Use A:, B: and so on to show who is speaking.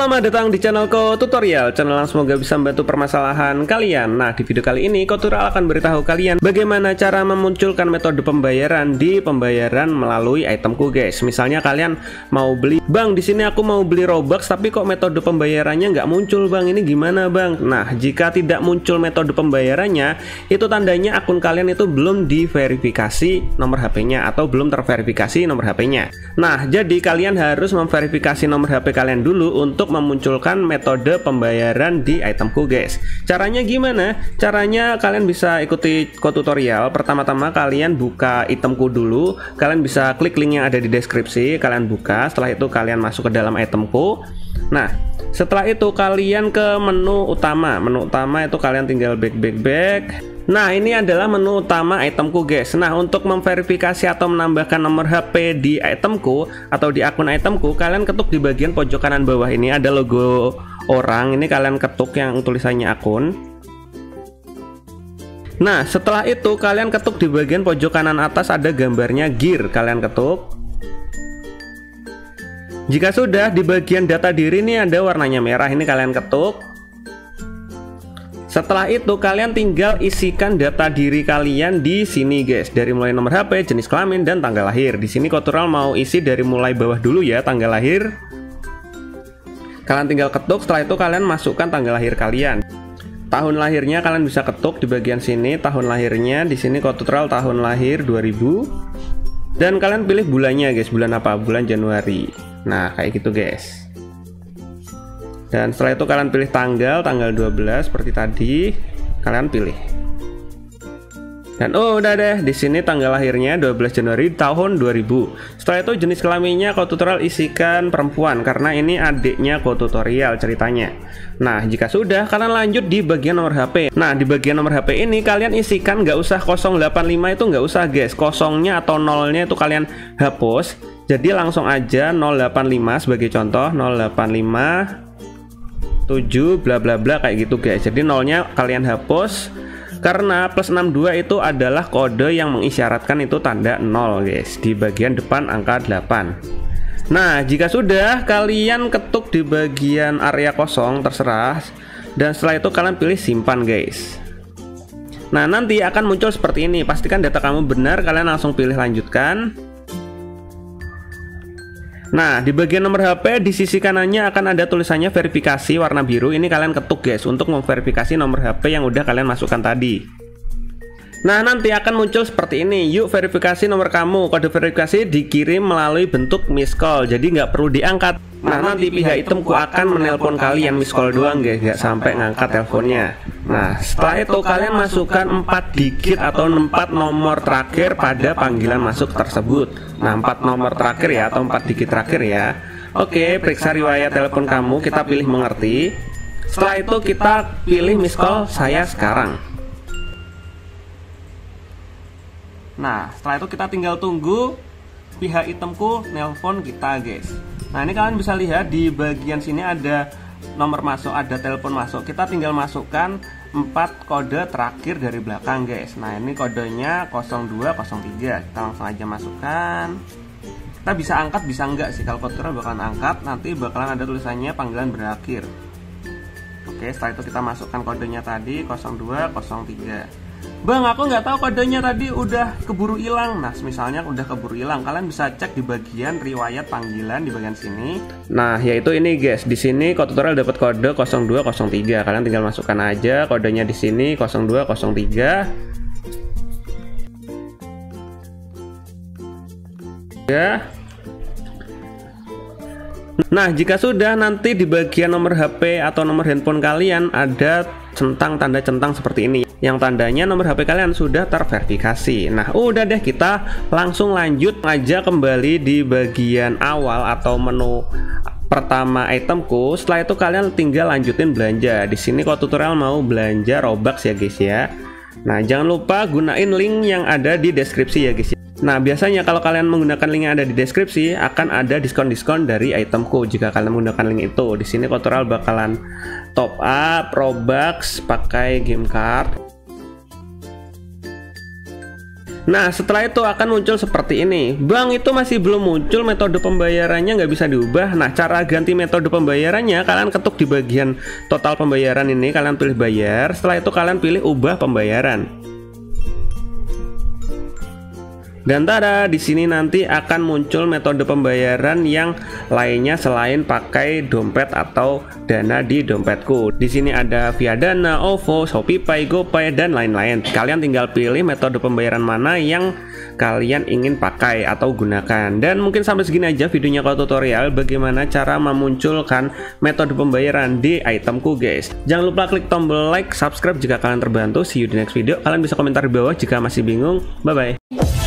A: Selamat datang di channelku tutorial, channel yang semoga bisa membantu permasalahan kalian. Nah, di video kali ini Tutorial akan beritahu kalian bagaimana cara memunculkan metode pembayaran di pembayaran melalui itemku, guys. Misalnya kalian mau beli, bang, di sini aku mau beli Robux, tapi kok metode pembayarannya nggak muncul, bang. Ini gimana, bang? Nah, jika tidak muncul metode pembayarannya, itu tandanya akun kalian itu belum diverifikasi nomor HP-nya atau belum terverifikasi nomor HP-nya. Nah, jadi kalian harus memverifikasi nomor HP kalian dulu untuk memunculkan metode pembayaran di itemku, guys. Caranya gimana? Caranya kalian bisa ikuti tutorial. Pertama-tama kalian buka itemku dulu. Kalian bisa klik link yang ada di deskripsi. Kalian buka. Setelah itu kalian masuk ke dalam itemku. Nah, setelah itu kalian ke menu utama. Menu utama itu kalian tinggal back. Nah, ini adalah menu utama itemku, guys. Nah, untuk memverifikasi atau menambahkan nomor HP di itemku atau di akun itemku, kalian ketuk di bagian pojok kanan bawah ini ada logo orang. Ini kalian ketuk yang tulisannya akun. Nah, setelah itu kalian ketuk di bagian pojok kanan atas ada gambarnya gear. Kalian ketuk. Jika sudah, di bagian data diri ini ada warnanya merah. Ini kalian ketuk. Setelah itu kalian tinggal isikan data diri kalian di sini, guys. Dari mulai nomor HP, jenis kelamin, dan tanggal lahir. Di sini Tutorial mau isi dari mulai bawah dulu ya, tanggal lahir. Kalian tinggal ketuk. Setelah itu kalian masukkan tanggal lahir kalian. Tahun lahirnya kalian bisa ketuk di bagian sini. Tahun lahirnya di sini Tutorial tahun lahir 2000. Dan kalian pilih bulannya, guys. Bulan apa? Bulan Januari. Nah, kayak gitu, guys. Dan setelah itu kalian pilih tanggal 12 seperti tadi, kalian pilih. Dan udah deh, di sini tanggal lahirnya 12 Januari tahun 2000. Setelah itu jenis kelaminnya Tutorial isikan perempuan karena ini adiknya Tutorial ceritanya. Nah, jika sudah, kalian lanjut di bagian nomor HP. Nah, di bagian nomor HP ini kalian isikan, nggak usah 085 itu nggak usah, guys. Kosongnya atau nolnya itu kalian hapus. Jadi langsung aja 085 sebagai contoh, 085 7 bla bla bla kayak gitu, guys. Jadi nolnya kalian hapus karena plus 62 itu adalah kode yang mengisyaratkan itu tanda 0, guys, di bagian depan angka 8. Nah, jika sudah, kalian ketuk di bagian area kosong terserah, dan setelah itu kalian pilih simpan, guys. Nah, nanti akan muncul seperti ini. Pastikan data kamu benar, kalian langsung pilih lanjutkan. Nah, di bagian nomor HP di sisi kanannya akan ada tulisannya verifikasi warna biru. Ini kalian ketuk, guys, untuk memverifikasi nomor HP yang udah kalian masukkan tadi. Nah, nanti akan muncul seperti ini. Yuk verifikasi nomor kamu. Kode verifikasi dikirim melalui bentuk miss call, jadi nggak perlu diangkat. Nah, nanti pihak itemku akan menelpon kalian, miss call doang, guys, nggak sampai ngangkat teleponnya. Nah, setelah itu kalian masukkan 4 digit atau 4 nomor terakhir pada panggilan masuk tersebut. Nah, 4 nomor terakhir ya, atau 4 digit terakhir ya. Oke, periksa riwayat telepon kamu, kita pilih mengerti. Setelah itu kita pilih miss call saya sekarang. Nah, setelah itu kita tinggal tunggu pihak itemku nelpon kita, guys. Nah, ini kalian bisa lihat di bagian sini ada nomor masuk, ada telepon masuk. Kita tinggal masukkan 4 kode terakhir dari belakang, guys. Nah, ini kodenya 0203. Kita langsung aja masukkan. Kita bisa angkat, bisa enggak sih. Kalau Tutorial bakalan angkat, nanti bakalan ada tulisannya panggilan berakhir. Oke, setelah itu kita masukkan kodenya tadi 0203. Bang, aku nggak tahu kodenya tadi udah keburu hilang. Nah, misalnya udah keburu hilang, kalian bisa cek di bagian riwayat panggilan di bagian sini. Nah, yaitu ini, guys. Di sini Tutorial dapat kode 0203. Kalian tinggal masukkan aja kodenya di sini 0203. Ya. Nah, jika sudah, nanti di bagian nomor HP atau nomor handphone kalian ada tanda centang seperti ini, yang tandanya nomor HP kalian sudah terverifikasi. Nah, udah deh, kita langsung lanjut aja kembali di bagian awal atau menu pertama itemku. Setelah itu kalian tinggal lanjutin belanja. Di sini Tutorial mau belanja Robux ya, guys ya. Nah, jangan lupa gunain link yang ada di deskripsi ya, guys ya. Nah, biasanya kalau kalian menggunakan link yang ada di deskripsi akan ada diskon-diskon dari itemku jika kalian menggunakan link itu. Di sini Tutorial bakalan top up Robux pakai game card. Nah, setelah itu akan muncul seperti ini. Bang, itu masih belum muncul, metode pembayarannya nggak bisa diubah. Nah, cara ganti metode pembayarannya, kalian ketuk di bagian total pembayaran ini, kalian pilih bayar. Setelah itu kalian pilih ubah pembayaran. Dan tada, di sini nanti akan muncul metode pembayaran yang lainnya selain pakai dompet atau dana di dompetku. Di sini ada via Dana, OVO, ShopeePay, GoPay, dan lain-lain. Kalian tinggal pilih metode pembayaran mana yang kalian ingin pakai atau gunakan. Dan mungkin sampai segini aja videonya kalau tutorial bagaimana cara memunculkan metode pembayaran di itemku guys. Jangan lupa klik tombol like, subscribe jika kalian terbantu. See you di next video. Kalian bisa komentar di bawah jika masih bingung. Bye bye.